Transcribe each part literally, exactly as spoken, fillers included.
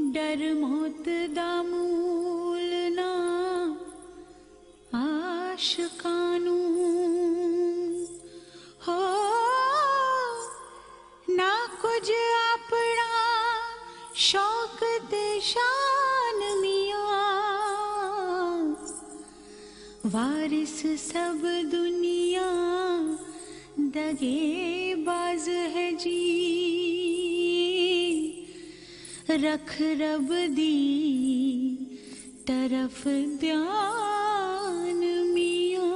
डर मौत दा मूल ना आशिकानू हो ना कुछ अपना शौक ते शान मियां वारिस सब दुनिया दगेबाज है जी रख रब दी तरफ ध्यान मियां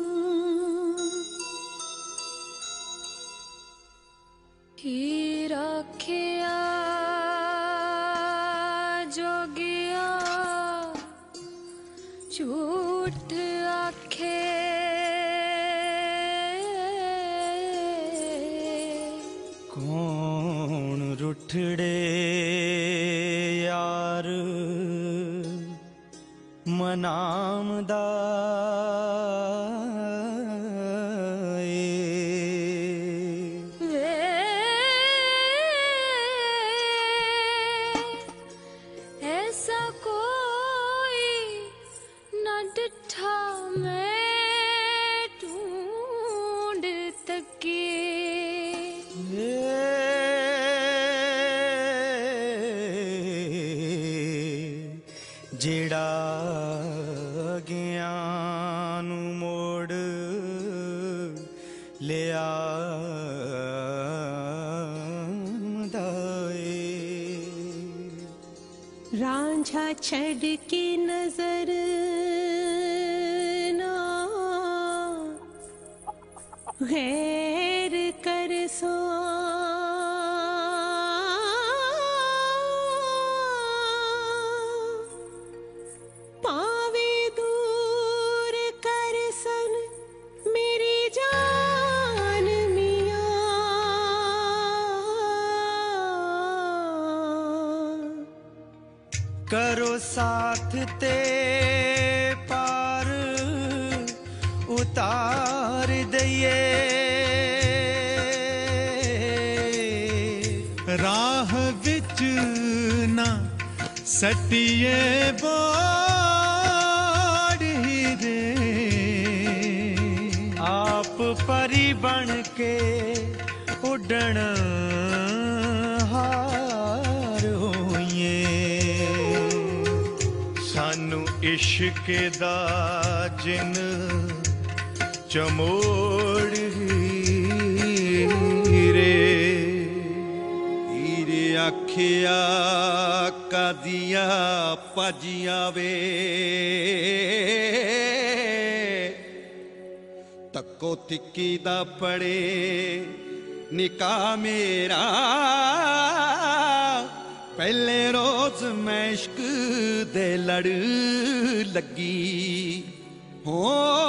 ही रखिया जोगिया झूठ आखे कौन रुठड़े यार मनामदा ऐसा कोई न डिठा मैं ढूंढ तके जेड़ा ज्ञान मोड़ लिया रांझा छड़ के नजर ना गैर कर सो पावे दूर कर सन मेरी जान मियां करो साथ ते पार उतार दइए राह विच ना सटिए बोड़ ही रे आप परी बन के उड़न हार होइए सानू इश्क दा जिन चमोड़ हीरे हीरे आखिया कादिया पाजिया वे तको तिक्की दा पड़े निका मेरा पहले रोज मैं इश्क दे लड़ लगी हो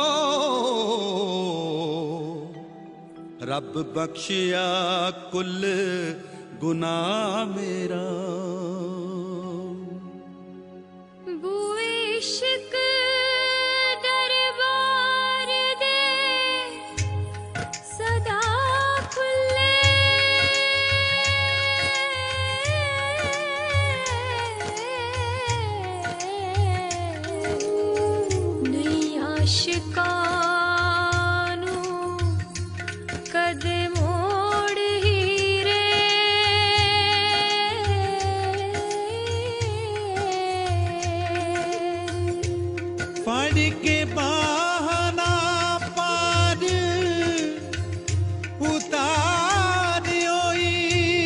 रब बख्शिया कुल गुनाह मेरा बुए इश्क दरबार दे सदा खुले नहीं आशिकानू कदे मोड़ हीरे पढ़ के बहाना पार उतार होई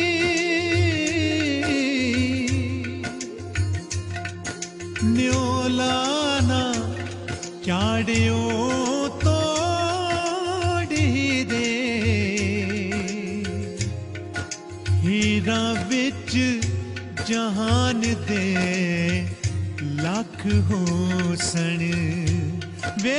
न्योलाना चाड़ियो तोड़ दे हीरा विच जहान दे लख होसन वे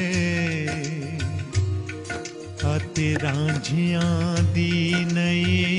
ते रांझियां दी नई